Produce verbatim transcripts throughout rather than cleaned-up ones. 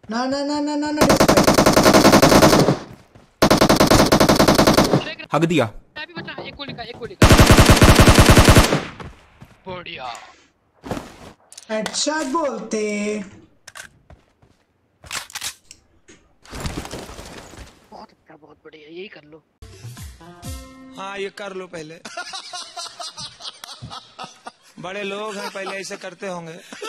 ना ना ना ना ना ना हग दिया। मैं भी बचा, एक गोली का, एक गोली का। बढ़िया। हेडशॉट बोलते। बहुत अच्छा, बहुत बढ़िया, यही कर लो। हाँ ये कर लो पहले। बड़े लोग हैं, पहले ऐसे करते होंगे।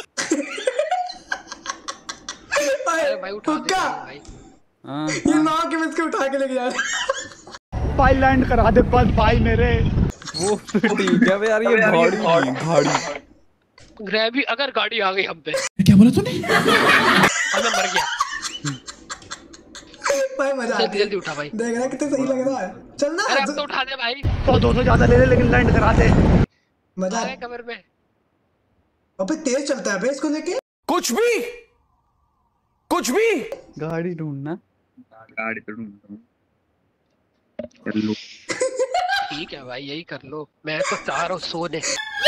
अरे भाई उठा दे भाई भाई। हाँ ये माँ के मिस के उठा के लेके जा रहे। भाई लैंड करा दे बस भाई मेरे। वो ठीक है यार, ये गाड़ी नहीं गाड़ी। ग्रैबी अगर गाड़ी आ गई हम पे। क्या बोला तूने? अब मैं मर गया। भाई मजा आ जल्दी जल्दी उठा भाई। देख रहा कितने सही लग रहा है। चल ना अरे अब तो उठा दे भाई। तो दो सौ ज्यादा ले ले लेकिन लैंड करा दे। मजा आ गए कमर में। अबे तेज चलता है बे इसको लेके। कुछ भी कुछ भी। गाड़ी ढूंढना। गाड़ी तो ढूंढ कर लो। ठीक है भाई, यही कर लो, मैं तो चाह रहा हूँ सोने।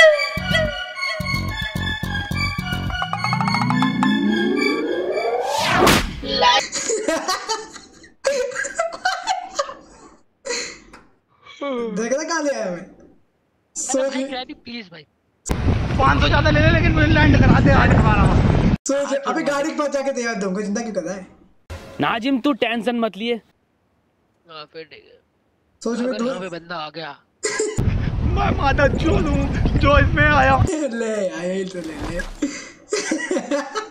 देख रहा कहाँ ले आया मैं। सोच प्लीज भाई पाँच सौ ज्यादा ले ले लेकिन मुझे लैंड करा दे आज हमारा। सोच अबे गाड़ी पहुंचा के दे दूंगा, चिंता क्यों कर रहा है। नाजिम तू टेंशन मत लिए। हाँ फिर ठीक है। सोच में अगर दो यहाँ पे बंदा आ गया। मैं माता चोद हूँ जो इसमें आया। ले आया ही तो ले ले।